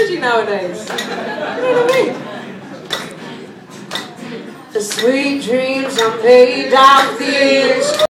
energy nowadays. You know what I mean? The sweet dreams are made of these.